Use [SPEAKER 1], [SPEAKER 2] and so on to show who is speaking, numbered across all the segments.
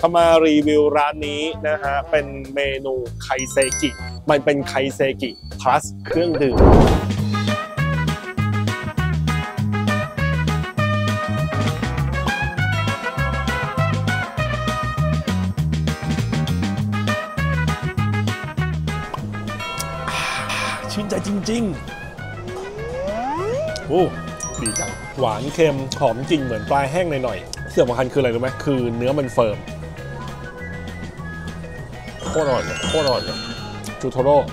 [SPEAKER 1] เขามารีวิวร้านนี้นะฮะเป็นเมนูไคเซกิมันเป็นไคเซกิ plus เครื่องดื่มชื่นใจจริงๆโอ้ดีจังหวานเค็มหอมจริงเหมือนปลาแห้งหน่อยๆที่สำคัญคืออะไรรู้ไหมคือเนื้อมันเฟิร์มโคตรอร่อยเลยโคตรอร่อยเลยจูโทโร่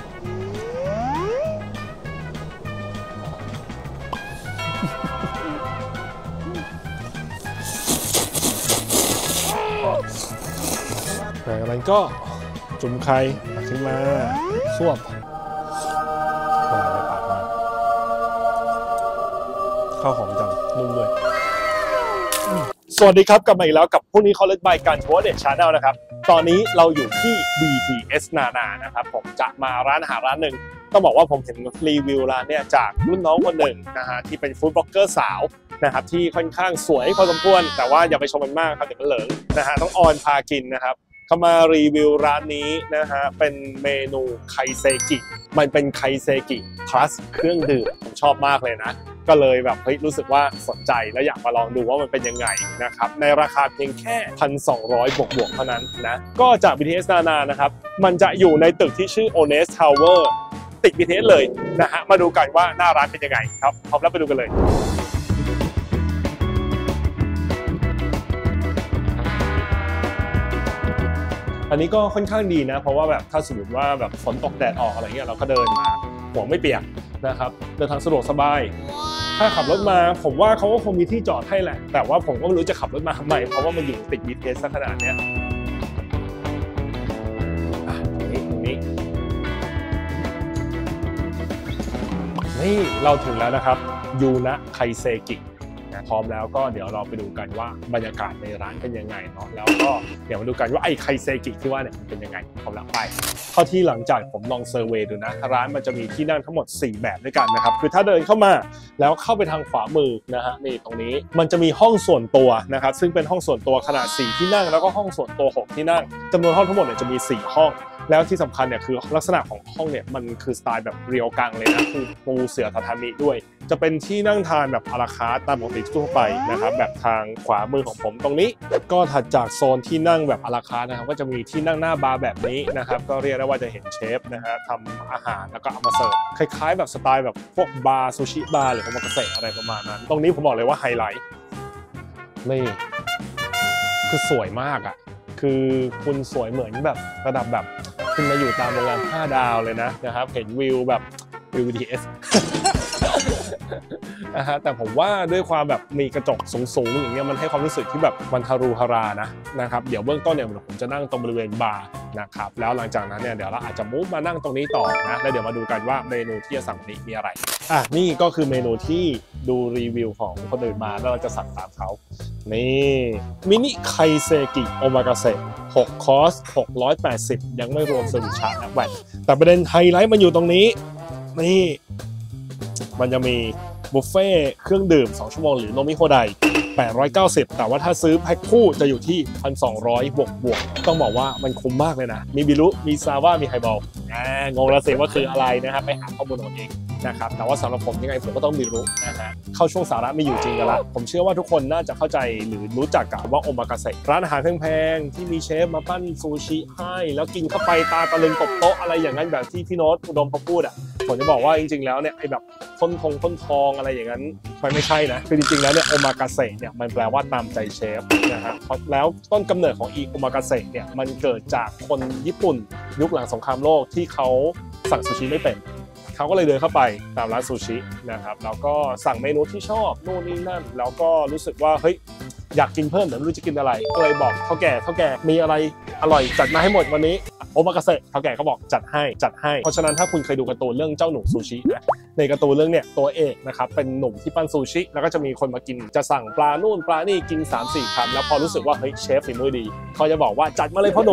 [SPEAKER 1] จากนั้นก็จุ่มไข่ขึ้นมาสวบข้าวหอมจังนุ่มด้วยสวัสดีครับกลับมาอีกแล้วกับพวกนี้เขาเล่นใบการทัวร์เด็ดชาแนลนะครับตอนนี้เราอยู่ที่ BTS นานานะครับผมจะมาร้านอาหารร้านหนึ่งต้องบอกว่าผมเห็นรีวิวร้านเนี่ยจากรุ่นน้องคนหนึ่งนะฮะที่เป็นฟู้ดบล็อกเกอร์สาวนะครับที่ค่อนข้างสวยพอสมควรแต่ว่าอย่าไปชมมันมากครับเดี๋ยวมันเหลิงนะฮะต้องออนพากินนะครับเขามารีวิวร้านนี้นะฮะเป็นเมนูไคเซกิมันเป็นไคเซกิ plus เครื่องดื่มผมชอบมากเลยนะก็เลยแบบเฮ้ยรู้สึกว่าสนใจแล้วอยากมาลองดูว่ามันเป็นยังไงนะครับในราคาเพียงแค่ 1,200 บวกๆเท่านั้นนะก็จาก BTS นานานะครับมันจะอยู่ในตึกที่ชื่อ Honest Tower ติด BTS เลยนะฮะมาดูกันว่าหน้าร้านเป็นยังไงครับพร้อมแล้วไปดูกันเลยอันนี้ก็ค่อนข้างดีนะเพราะว่าแบบถ้าสมมติว่าแบบฝนตกแดดออกอะไรเงี้ยเราก็เดินมาหัวไม่เปียกนะครับเดินทางสะดวกสบายถ้าขับรถมาผมว่าเขาก็คงมีที่จอดให้แหละแต่ว่าผมก็ไม่รู้จะขับรถมาทำไมเพราะว่ามันอยู่ติด BTS ขนาดเนี้ยตรงนี้นี่เราถึงแล้วนะครับยูนะไคเซกิพร้อมแล้วก็เดี๋ยวเราไปดูกันว่าบรรยากาศในร้านเป็นยังไงเนาะแล้วก็เดี๋ยวมาดูกันว่าไอ้ไคเซกิที่ว่าเนี่ยมันเป็นยังไงพร้อมแล้วไปเข้าที่หลังจากผมลองเซอร์เวย์ดูนะร้านมันจะมีที่นั่งทั้งหมด4แบบด้วยกันนะครับคือถ้าเดินเข้ามาแล้วเข้าไปทางขวามือนะฮะนี่ตรงนี้มันจะมีห้องส่วนตัวนะครับซึ่งเป็นห้องส่วนตัวขนาด4ที่นั่งแล้วก็ห้องส่วนตัว6ที่นั่งจำนวนห้องทั้งหมดเนี่ยจะมี4ห้องแล้วที่สำคัญเนี่ยคือลักษณะของห้องเนี่ยมันคือสไตล์แบบเรียวกังเลยนะคือปูเสื่อtatamiด้วยจะเป็นที่นั่งทานแบบอาราคาร์ทตามปกติทั่วไปนะครับแบบทางขวามือของผมตรงนี้ก็ถัดจากโซนที่นั่งแบบอาราคาร์ทนะครับก็จะมีที่นั่งหน้าบาร์แบบนี้นะครับก็เรียกได้ว่าจะเห็นเชฟนะฮะทำอาหารแล้วก็เอามาเสิร์ฟคล้ายๆแบบสไตล์แบบพวกบาร์ซูชิบาร์หรือโอมากาเสะอะไรประมาณนั้นตรงนี้ผมบอกเลยว่าไฮไลท์นี่คือสวยมากอ่ะคือคุณสวยเหมือนแบบระดับแบบคุณมาอยู่ตามโรงแรม5 ดาวเลยนะครับเห็นวิวแบบวิว BTS นะฮะแต่ผมว่าด้วยความแบบมีกระจกสูงๆอย่างเงี้ยมันให้ความรู้สึกที่แบบมันฮารูฮารานะครับเดี๋ยวเบื้องต้นเนี่ยผมจะนั่งตรงบริเวณบาร์นะครับแล้วหลังจากนั้นเนี่ยเดี๋ยวเราอาจจะมูฟมานั่งตรงนี้ต่อนะแล้วเดี๋ยวมาดูกันว่าเมนูที่จะสั่งนี้มีอะไรนี่ก็คือเมนูที่ดูรีวิวของคนอื่นมาแล้วเราจะสั่งตามเขานี่มินิไคเซกิโอมากาเสะ6 คอร์ส680ยังไม่รวมเซอร์วิสชาร์จนะแหวนแต่ประเด็นไฮไลท์มันอยู่ตรงนี้นี่มันจะมีบุฟเฟ่เครื่องดื่ม2 ชั่วโมงหรือโนมิโฮได890แต่ว่าถ้าซื้อแพ็คคู่จะอยู่ที่ 1,200 บวกต้องบอกว่ามันคุ้มมากเลยนะมีบิลุมีซาว่ามีไฮบอลงงละสิว่าคืออะไรนะครับไปหาข้อมูลเอาเองนะครับแต่ว่าสำหรับผมยังไงผมก็ต้องมีรู้นะฮะเข้าช่วงสาระไม่อยู่จริงกันละผมเชื่อว่าทุกคนน่าจะเข้าใจหรือรู้จักกับว่าโอมากาเสะร้านอาหารแพงๆที่มีเชฟมาปั้นซูชิให้แล้วกินเข้าไปตาตะลึงตบโต๊ะอะไรอย่างนั้นแบบที่พี่โน้ตอุดมเขาพูดผมจะบอกว่าจริงๆแล้วเนี่ยไอ้แบบพ่นทองอะไรอย่างนั้นมันไม่ใช่นะคือจริงๆแล้วเนี่ยโอมากาเสะเนี่ยมันแปลว่าตามใจเชฟนะฮะแล้วต้นกำเนิดของโอมากาเสะเนี่ยมันเกิดจากคนญี่ปุ่นยุคหลังสงครามโลกที่เขาสั่งซูชิไม่เป็นเขาก็เลยเดินเข้าไปตามร้านซูชินะครับแล้วก็สั่งเมนูที่ชอบนู่นนี่นั่นแล้วก็รู้สึกว่าเฮ้ยอยากกินเพิ่มแต่ไม่รู้จะกินอะไรก็เลยบอกเท่าแก่มีอะไรอร่อยจัดมาให้หมดวันนี้โอมากาเสะเท่าแก่ก็บอกจัดให้เพราะฉะนั้นถ้าคุณเคยดูการ์ตูนเรื่องเจ้าหนูซูชินะในการ์ตูนเรื่องเนี่ยตัวเอกนะครับเป็นหนุ่มที่ปั้นซูชิแล้วก็จะมีคนมากินจะสั่งปลานู่นปลานี่กิน 3-4 คำแล้วพอรู้สึกว่าเฮ้ยเชฟฝีมือดีเขาจะบอกว่าจัดมาเลยพ่อหนุ่ม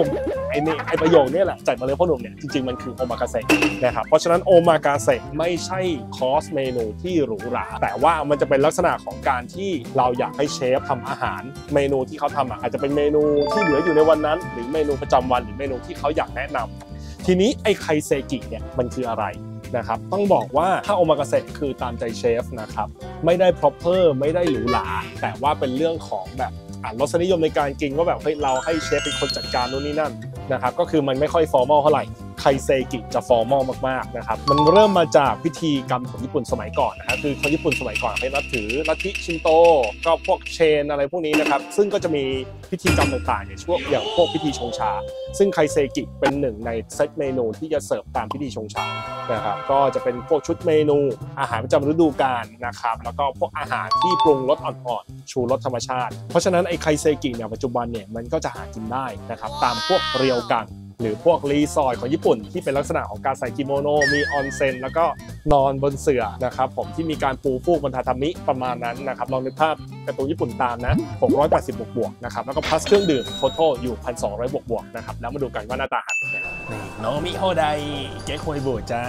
[SPEAKER 1] ไอประโยคนี้แหละจัดมาเลยพ่อหนุ่มเนี่ยจริงๆมันคือโอมากาเสะนะครับเพราะฉะนั้นโอมากาเสะไม่ใช่คอร์สเมนูที่หรูหราแต่ว่ามันจะเป็นลักษณะของการที่เราอยากให้เชฟทำอาหารเมนูที่เขาทำอาจจะเป็นเมนูที่เหลืออยู่ในวันนั้นหรือเมนูประจำวันหรือเมนูที่เขาอยากแนะนำทีนี้ไอไคเซกิเนี่ยมันคืออะไรนะครับต้องบอกว่าถ้าโอมากาเสะคือตามใจเชฟนะครับไม่ได้ proper ไม่ได้หรูหราแต่ว่าเป็นเรื่องของแบบรสนิยมในการกินว่าแบบเฮ้ยเราให้เชฟเป็นคนจัดการนู่นนี่นั่นนะครับก็คือมันไม่ค่อยฟอร์มอลเท่าไหร่ไคเซกิจะฟอร์มอลมากๆนะครับมันเริ่มมาจากพิธีกรรมของญี่ปุ่นสมัยก่อนนะครับคือคนญี่ปุ่นสมัยก่อนให้นับถือลัทธิชินโตก็พวกเชนอะไรพวกนี้นะครับซึ่งก็จะมีพิธีกรรมต่างๆในช่วงอย่างพวกพิธีชงชาซึ่งไคเซกิเป็นหนึ่งในเซตเมนูที่จะเสิร์ฟตามพิธีชงชานะครับก็จะเป็นพวกชุดเมนูอาหารประจำฤดูกาลนะครับแล้วก็พวกอาหารที่ปรุงรสอ่อนๆชูรสธรรมชาติเพราะฉะนั้นไอไคเซกิเนี่ยปัจจุบันเนี่ยมันก็จะหากินได้นะครับตามพวกเรียวกังหรือพวกรีสอร์ทของญี่ปุ่นที่เป็นลักษณะของการใส่กิโมโนมีออนเซ็นแล้วก็นอนบนเสื่อนะครับผมที่มีการปูฟูกบนทาทามิประมาณนั้นนะครับลองนึกภาพการ์ตูนญี่ปุ่นตามนะ680บวกๆนะครับแล้วก็พลัสเครื่องดื่มโททอลอยู่ 1,200 บวกๆนะครับแล้วมาดูกันว่าหน้าตาอาหารเป็นยังไงนี่โนมิโฮไดเก๊กฮวยบูจ้า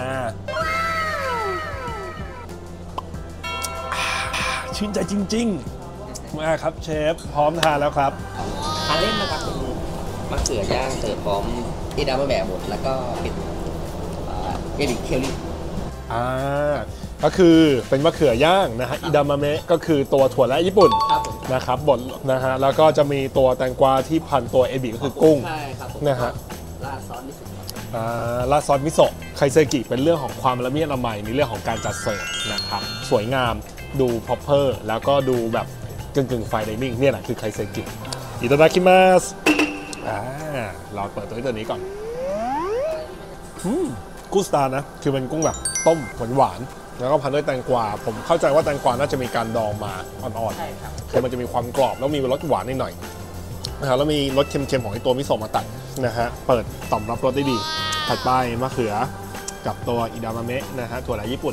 [SPEAKER 1] ชื่นใจจริงๆมาครับเชฟพร้อมทานแล้วครับ
[SPEAKER 2] ทานเล่นนะครับมะเขือย่างเสิร์ฟพร้อมที่ดาวแบบหมดแล้วก็เป็นเอริเคลลี่
[SPEAKER 1] ก็คือเป็นมะเขือย่างนะฮะอิดามะเมะก็คือตัวถั่วและญี่ปุ่นนะครับบดนะฮะแล้วก็จะมีตัวแตงกวาที่พันตัวเอบิก็คือกุ้งนะฮะ
[SPEAKER 2] ราดซอสมิโซะ
[SPEAKER 1] ราดซอสมิโซะไคเซกิเป็นเรื่องของความละเมียดละไมในเรื่องของการจัดเสิร์ฟนะครับสวยงามดู proper แล้วก็ดูแบบกึ่งไฟไดนิ่งเนี่ยแหละคือไคเซกิอิตาดาคิมัสเราเปิดตัวนี้ก่อนกุ้งสตาร์นะคือเป็นกุ้งแบบต้มหวานๆแล้วก็พันด้วยแตงกวาผมเข้าใจว่าแตงกวาน่าจะมีการดองมาอ่อนๆคือมันจะมีความกรอบแล้วมีรสหวานนิดหน่อยนะครับแล้วมีรสเค็มๆของไอตัวมิโซะมาตัดนะฮะเปิดตอบรับรสได้ดีถัดไปมะเขือกับตัวอิดามะเมะนะฮะถั่วไหลญี่ปุ่น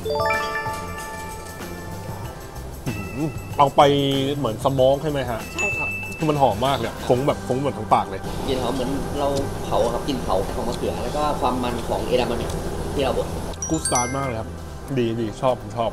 [SPEAKER 1] เอาไปเหมือนสโมกใช่ไหมฮะ
[SPEAKER 2] ใช่ครับ
[SPEAKER 1] คือมันหอมมากเลยฟุ้งแบบฟุ้งหมดทั้งปากเลย
[SPEAKER 2] กลิ่นหอมเหมือนเราเผาครับกลิ่นเผาของมะเขือแล้วก็ความมันของเอดามะเมะที่เราบด
[SPEAKER 1] กูสตาร์ทมากเลยครับดีชอบผมชอบ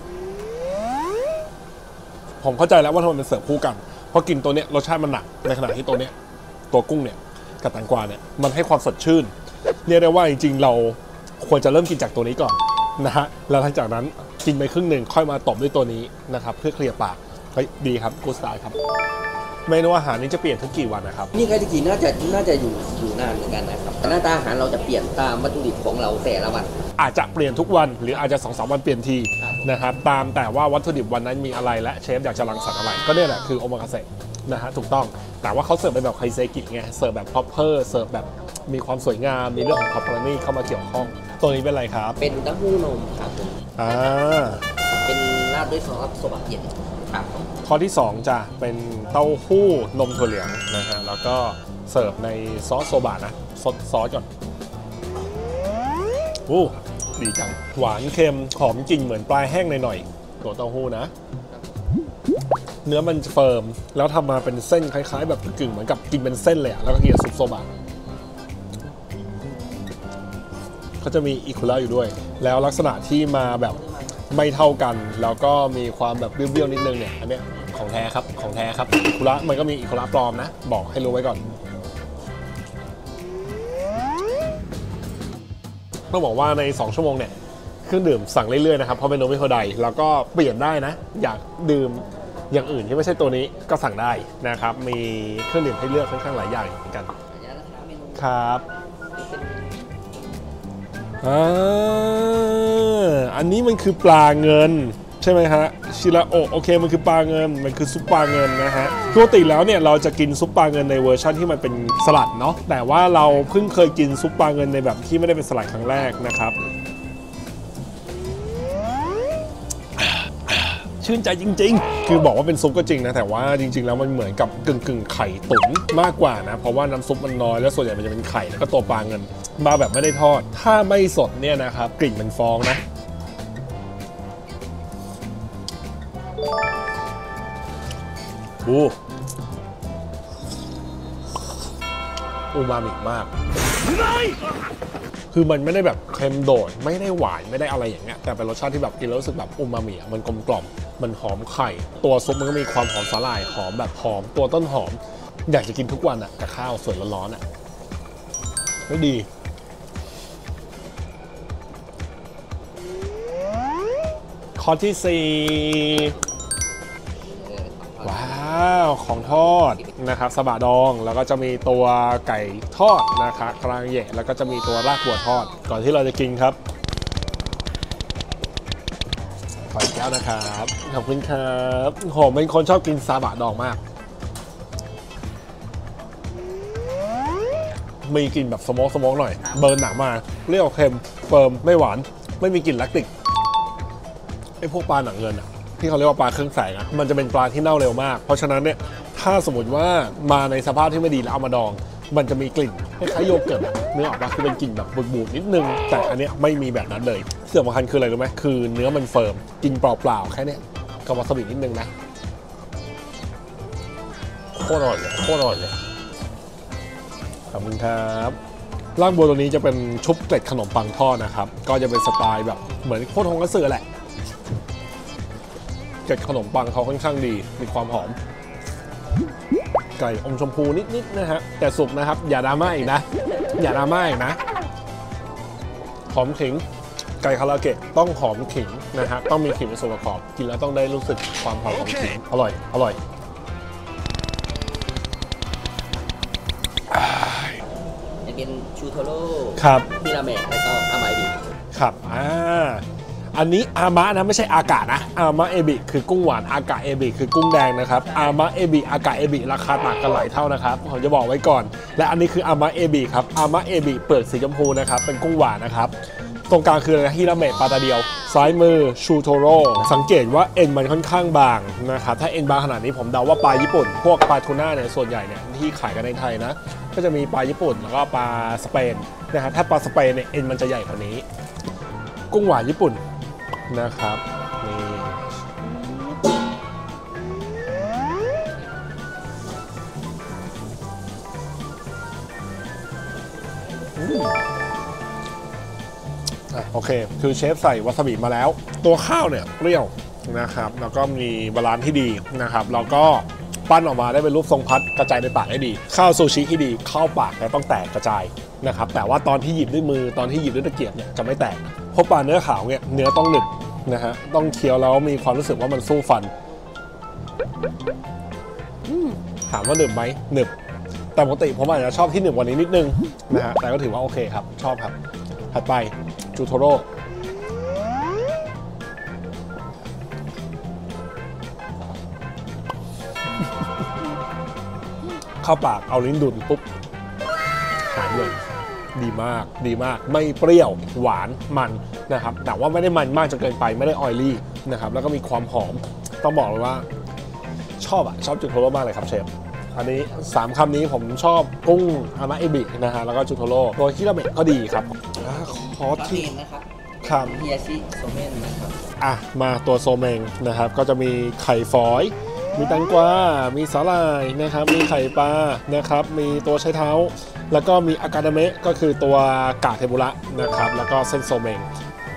[SPEAKER 1] ผมเข้าใจแล้วว่าทำไมมันเสิร์ฟคู่กันเพราะกินตัวเนี้ยรสชาติมันหนักในขณะที่ตัวเนี้ยตัวกุ้งเนี่ยกับแตงกวาเนี่ยมันให้ความสดชื่นเรียกได้ว่าจริงๆเราควรจะเริ่มกินจากตัวนี้ก่อนนะฮะแล้วหลังจากนั้นกินไปครึ่งหนึ่งค่อยมาตบด้วยตัวนี้นะครับเพื่อเคลียร์ปากดีครับกูสตาร์ครับเมนูอาหารนี้จะเปลี่ยนทุกกี่วันนะครับ
[SPEAKER 2] นี่ไคเซกิน่าจะอยู่นานเหมือนกันนะครับหน้าตาอาหารเราจะเปลี่ยนตามวัตถุดิบของเราแต่ละวัน
[SPEAKER 1] อาจจะเปลี่ยนทุกวันหรืออาจจะ 2-3 วันเปลี่ยนทีนะครับตามแต่ว่าวัตถุดิบวันนั้นมีอะไรและเชฟอยากจะรังสรรค์อะไรก็เนี่ยแหละคือโอมากาเสะนะฮะถูกต้องแต่ว่าเขาเสิร์ฟเป็นแบบไคเซกิไงเสิร์ฟแบบ proper เสิร์ฟแบบมีความสวยงามมีเรื่องของ property เข้ามาเกี่ยวข้องตัวนี้เป็นอะไรครับ
[SPEAKER 2] เป็นเต้าหู้นมครับเป็นราดด้วยซอสโซบะเย็นครับ
[SPEAKER 1] ข้อที่2จะเป็นเต้าหู้นมถั่วเหลืองนะฮะแล้วก็เสิร์ฟในซอสโซบะนะซอสก่อนดีจังหวานเค็มหอมกลิ่นเหมือนปลาแห้งหน่อยๆตัวเต้าหู้นะเนื้อมันเฟิร์มแล้วทำมาเป็นเส้นคล้ายๆแบบกึ่งเหมือนกับกินเป็นเส้นเลยแล้วก็กินซุปโซบะเขาจะมีอิคุระอยู่ด้วยแล้วลักษณะที่มาแบบไม่เท่ากันแล้วก็มีความแบบเบี้ยวๆนิดนึงเนี่ยอันเนี้ยของแท้ครับอิคุระมันก็มีอิคุระปลอมนะบอกให้รู้ไว้ก่อนต้องบอกว่าใน2ชั่วโมงเนี่ยเครื่องดื่มสั่งเรื่อยๆนะครับเพราะเป็นโนมิโฮไดแล้วก็เปลี่ยนได้นะอยากดื่มอย่างอื่นที่ไม่ใช่ตัวนี้ก็สั่งได้นะครับมีเครื่องดื่มให้เลือกค่อนข้างหลายอย่างเหมือนกันครับอันนี้มันคือปลาเงินใช่ไหมฮะชิราโอโอเคมันคือปลาเงินมันคือซุปปลาเงินนะฮะปกติแล้วเนี่ยเราจะกินซุปปลาเงินในเวอร์ชันที่มันเป็นสลัดเนาะแต่ว่าเราเพิ่งเคยกินซุปปลาเงินในแบบที่ไม่ได้เป็นสลัดครั้งแรกนะครับชื่นใจจริงๆคือบอกว่าเป็นซุปก็จริงนะแต่ว่าจริงๆแล้วมันเหมือนกับกึ่งไข่ตุ๋นมากกว่านะเพราะว่าน้ำซุปมันน้อยแล้วส่วนใหญ่มันจะเป็นไข่แล้วก็ตัวปลาเงินมาแบบไม่ได้ทอดถ้าไม่สดเนี่ยนะครับกลิ่นมันฟองนะอูมามิมากคือมันไม่ได้แบบเค็มโดดไม่ได้หวานไม่ได้อะไรอย่างเงี้ยแต่เป็นรสชาติที่แบบกินแล้วรู้สึกแบบอูมามิมันกลมกล่อมมันหอมไข่ตัวซุปมันก็มีความหอมสาหร่ายหอมแบบหอมตัวต้นหอมอยากจะกินทุกวันอ่ะกับข้าวสวยร้อนๆอ่ะไม่ดีข้อที่ 4ว้าวของทอดนะครับสะบะดองแล้วก็จะมีตัวไก่ทอดนะครับกลางแหย่แล้วก็จะมีตัวรากบัวทอดก่อนที่เราจะกินครับขออีกแก้วนะครับขอบคุณครับผมเป็นคนชอบกินซาบะดองมากมีกลิ่นแบบสโมกหน่อยเบิร์นหนักมากเปรี้ยวเค็มเฟิร์มไม่หวานไม่มีกลิ่นแลคติกไอ้พวกปลาหนังเงินอ่ะที่เขาเรียกว่าปลาเครื่องแสงอ่ะมันจะเป็นปลาที่เน่าเร็วมากเพราะฉะนั้นเนี่ยถ้าสมมติว่ามาในสภาพที่ไม่ดีแล้วเอามาดองมันจะมีกลิ่นคล้ายๆโยเกิร์ตเนื้อออกมาคือเป็นกลิ่นแบบบูดๆนิดนึงแต่อันเนี้ยไม่มีแบบนั้นเลยสิ่งสำคัญคืออะไรรู้ไหมคือเนื้อมันเฟิร์มกินเปล่าๆแค่เนี้ยกับวาซาบินิดนึงนะโคตรอร่อยเลยโคตรอร่อยเลยขอบคุณครับรากบัวตัวนี้จะเป็นชุบเกล็ดขนมปังทอดนะครับก็จะเป็นสไตล์แบบเหมือนโคตรฮงกัตสึแหละเกล็ดขนมปังเขาค่อนข้างดีมีความหอมไก่อมชมพูนิดๆนะฮะแต่สุกนะครับอย่าดราม่าอีกนะอย่าดราม่าอีกนะหอมขิงไก่คาราเกะต้องหอมขิงนะฮะต้องมีขิงเป็นส่วนประกอบกินแล้วต้องได้รู้สึกความหอมของขิงอร่อยอร่อย
[SPEAKER 2] เป็นชูโทโร่
[SPEAKER 1] ครับ
[SPEAKER 2] ฮิราเมะแล้วก็อามาเอบิ
[SPEAKER 1] ครับอันนี้อามะนะไม่ใช่อากานะอามะเอบิคือกุ้งหวานอากาเอบิคือกุ้งแดงนะครับอามะเอบิอากาเอบิราคาต่างกันหลายเท่านะครับผมจะบอกไว้ก่อนและอันนี้คืออามะเอบิครับอามะเอบิเปลือกสีชมพูนะครับเป็นกุ้งหวานนะครับตรงกลางคืออะไรฮิราเมะปลาตาเดียวซ้ายมือชูโทโร่สังเกตว่าเอ็นมันค่อนข้างบางนะครับถ้าเอ็นบางขนาดนี้ผมเดาว่าปลาญี่ปุ่นพวกปลาทูน่าเนี่ยส่วนใหญ่เนี่ยที่ขายกันในไทยนะก็จะมีปลาญี่ปุ่นแล้วก็ปลาสเปนนะครับถ้าปลาสเปนเนี่ยเอ็นมันจะใหญ่กว่านี้กุ้งหวานญี่ปุ่นนะครับนี่โอเคคือเชฟใส่วาซาบิมาแล้วตัวข้าวเนี่ยเปรี้ยวนะครับแล้วก็มีบาลานซ์ที่ดีนะครับแล้วก็ปั้นออกมาได้เป็นรูปทรงพัดกระจายในปากได้ดีข้าวซูชิที่ดีเข้าปากแล้วต้องแตกกระจายนะครับแต่ว่าตอนที่หยิบด้วยมือตอนที่หยิบด้วยตะเกียบเนี่ยจะไม่แตกเพราะปลาเนื้อขาวเนี่ยเนื้อต้องหนึบนะฮะต้องเคี้ยวแล้วมีความรู้สึกว่ามันสู้ฟันถามว่าหนึบไหมหนึบแต่ปกติผมอาจจะชอบที่หนึบกว่านี้นิดนึงนะฮะแต่ก็ถือว่าโอเคครับชอบครับถัดไปจูโทโร่เข้าปากเอาลิ้นดุนปุ๊บหายเลยดีมากดีมากไม่เปรี้ยวหวานมันนะครับแต่ว่าไม่ได้มันมากจนเกินไปไม่ได้ออยลี่นะครับแล้วก็มีความหอมต้องบอกเลยว่าชอบจูโทโร่มากเลยครับเชฟอันนี้3คำนี้ผมชอบกุ้งอามาเอบินะฮะแล้วก็จูโทโร่โดยฮิราเมะก็ดีครับขอที่
[SPEAKER 2] นะครับ
[SPEAKER 1] ครับ
[SPEAKER 2] ฮิยาชิโซเมนนะครับ
[SPEAKER 1] มาตัวโซเมงนะครับก็จะมีไข่ฝอยมีแตงกวามีสาหร่ายนะครับมีไข่ปลานะครับมีตัวไชเท้าแล้วก็มีอากาดาเมะก็คือตัวกากเทมปุระนะครับแล้วก็เส้นโซเมง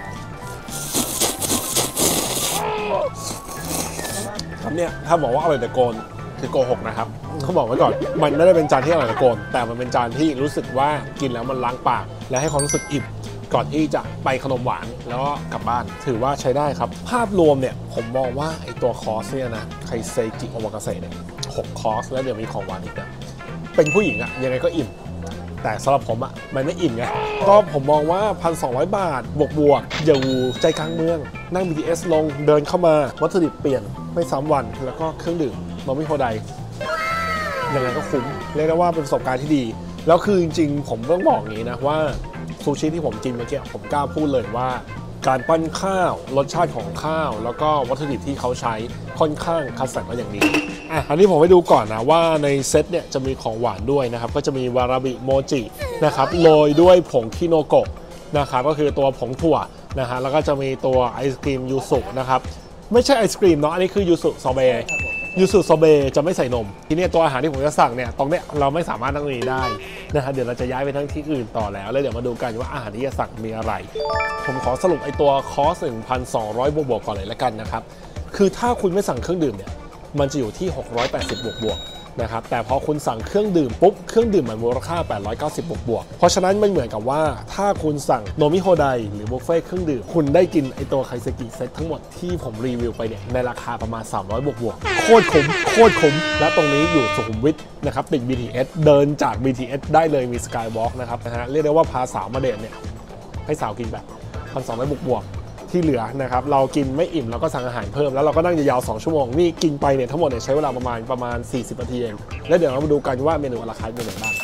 [SPEAKER 1] ครับเนี่ยถ้าบอกว่าอร่อยแต่โกนคือโกหกนะครับเขาบอกไว้ก่อนมันไม่ได้เป็นจานที่อร่อยแต่โกนแต่มันเป็นจานที่รู้สึกว่ากินแล้วมันล้างปากและให้ความรู้สึกอิ่มก่อนที่จะไปขนมหวานแล้วก็กลับบ้านถือว่าใช้ได้ครับภาพรวมเนี่ยผมมองว่าไอตัวคอร์สเนี่ยนะไคเซกิโอมากาเสะเนี่ย6คอร์สแล้วเดี๋ยวมีของหวานอีกนะเป็นผู้หญิงอะยังไงก็อิ่มแต่สำหรับผมอะมันไม่อิ่มไงก็ผมมองว่า 1,200 บาทบวกอยู่ใจกลางเมืองนั่ง BTS ลงเดินเข้ามาวัตถุดิบเปลี่ยนไม่ซ้ำวันแล้วก็เครื่องดื่มโนมิโฮไดยังไงก็คุ้มเรียกได้ว่าเป็นประสบการณ์ที่ดีแล้วคือจริงๆผมต้องบอกอย่างนี้นะว่าซูชิที่ผมกินเมื่อกี้ผมกล้าพูดเลยว่าการปั้นข้าวรสชาติของข้าวแล้วก็วัตถุดิบที่เขาใช้ค่อนข้างคัดสรรมาอย่างดีอันนี้ผมไปดูก่อนนะว่าในเซตเนี่ยจะมีของหวานด้วยนะครับก็จะมีวาราบิโมจินะครับโรยด้วยผงคิโนโกะนะครับก็คือตัวผงถั่วนะฮะแล้วก็จะมีตัวไอศกรีมยูสุนะครับไม่ใช่ไอศกรีมเนาะอันนี้คือยูสุซอเบต์ยูสุโซเบจะไม่ใส่นมทีนี้ตัวอาหารที่ผมจะสั่งเนี่ยตรงเนี้ยเราไม่สามารถนั่งนี้ได้นะฮะเดี๋ยวเราจะย้ายไปทั้งที่อื่นต่อแล้วเดี๋ยวมาดูกันว่าอาหารที่จะสั่งมีอะไรผมขอสรุปไอตัวคอส 1,200 บวกก่อนเลยละกันนะครับคือถ้าคุณไม่สั่งเครื่องดื่มเนี่ยมันจะอยู่ที่680บวกนะครับแต่พอคุณสั่งเครื่องดื่มปุ๊บเครื่องดื่มมันมูลค่า890บวกเพราะฉะนั้นมันเหมือนกับว่าถ้าคุณสั่งโนมิโฮไดหรือบุฟเฟ่เครื่องดื่มคุณได้กินไอตัวไคเซกิเซตทั้งหมดที่ผมรีวิวไปเนี่ยในราคาประมาณ300บวกโคตรคุ้มและตรงนี้อยู่สุขุมวิทนะครับติด BTS เดินจาก BTS ได้เลยมี Skywalk นะครับนะฮะเรียกได้ว่าพาสาวมาเดทเนี่ยให้สาวกินแบบ1,200บวกที่เหลือนะครับเรากินไม่อิ่มเราก็สั่งอาหารเพิ่มแล้วเราก็นั่งยาวๆ2ชั่วโมงนี่กินไปเนี่ยทั้งหมดเนี่ยใช้เวลาประมาณ40นาทีเองแล้วเดี๋ยวเรามาดูกันว่าเมนูอะลาคาร์ทเป็นยังไงบ้าง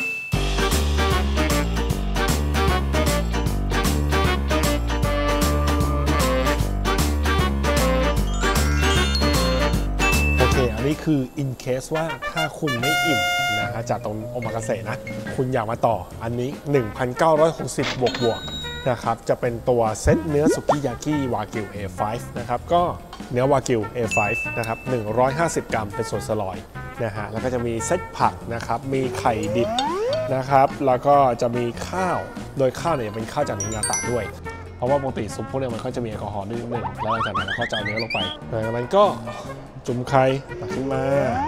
[SPEAKER 1] โอเคอันนี้คือ in case ว่าถ้าคุณไม่อิ่มนะฮะจากตรงโอมากาเสะนะคุณอยากมาต่ออันนี้ 1,960 บวกนะครับจะเป็นตัวเซตเนื้อสุกิยากิวากิว A5 นะครับก็เนื้อวากิว A5 นะครับ150 กรัมเป็นส่วนสลอยนะฮะแล้วก็จะมีเซตผักนะครับมีไข่ดิบนะครับแล้วก็จะมีข้าวโดยข้าวเนี่ยเป็นข้าวจากนิงาตะด้วยเพราะว่าปกติซุปพวกนี้มันก็จะมีแอลกอฮอล์นิดนึงแล้วหลังจากนั้นเราก็จะเอาเนื้อลงไปหลังจากนั้นก็จุ่มไข่ตักขึ้นมา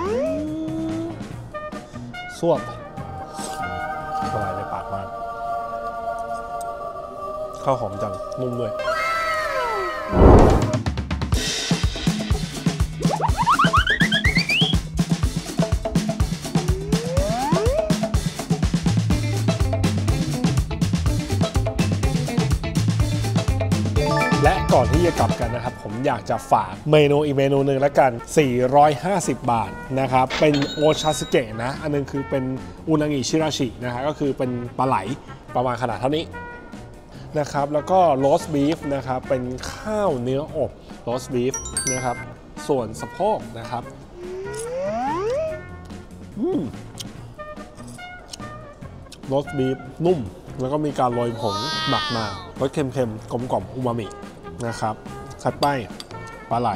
[SPEAKER 1] สวบละลายในปากมากข้าวหอมจังนุ่มด้วยและก่อนที่จะกลับกันนะครับผมอยากจะฝากเมนูอีกเมนูหนึ่งแล้วกัน450 บาทนะครับเป็นโอชาสึเกะนะอันนึงคือเป็นอุนางิชิราชินะฮะก็คือเป็นปลาไหลประมาณขนาดเท่านี้นะครับแล้วก็โรสบีฟนะครับเป็นข้าวเนื้ออบโรสบีฟนะครับส่วนสะโพกนะครับโรสบีฟนุ่มแล้วก็มีการโรยผงหมักมารสเค็มๆกลมๆอูมามินะครับคัดไปปลาไหล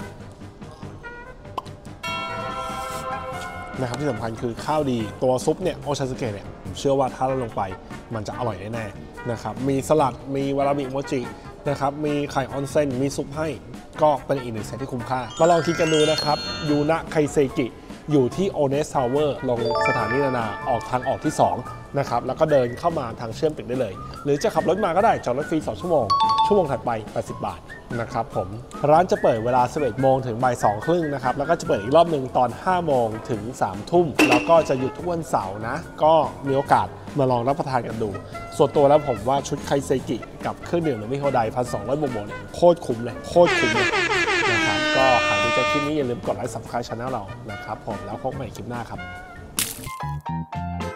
[SPEAKER 1] นะครับที่สำคัญคือข้าวดีตัวซุปเนี่ยโอชาสึเกะเนี่ยผมเชื่อว่าถ้าเราลงไปมันจะอร่อยแน่ๆนะครับมีสลัดมีวาราบิโมจินะครับมีไข่ออนเซ็นมีซุปให้ก็เป็นอีกหนึ่งเซตที่คุ้มค่ามาลองคิดกันดูนะครับยูนะไคเซกิอยู่ที่โอเนสทาวเวอร์ลงสถานีนานาออกทางออกที่2นะครับแล้วก็เดินเข้ามาทางเชื่อมตึกได้เลยหรือจะขับรถมาก็ได้จอดรถฟรี2ชั่วโมงถัดไป80 บาทนะครับผมร้านจะเปิดเวลา 11 โมงถึงบ่าย 2 ครึ่งนะครับแล้วก็จะเปิดอีกรอบหนึ่งตอน 5 โมงถึง 3 ทุ่มแล้วก็จะหยุดทุกวันเสาร์นะก็มีโอกาสมาลองรับประทานกันดูส่วนตัวแล้วผมว่าชุดไคเซกิกับเครื่องดื่มโนมิโฮได1,200 บวกเนี่ยโคตรคุ้มเลยนะครับก็หากดูใจคลิปนี้อย่าลืมกดไลค์ Subscribe ช่องเรานะครับผมแล้วพบกันใหม่คลิปหน้าครับ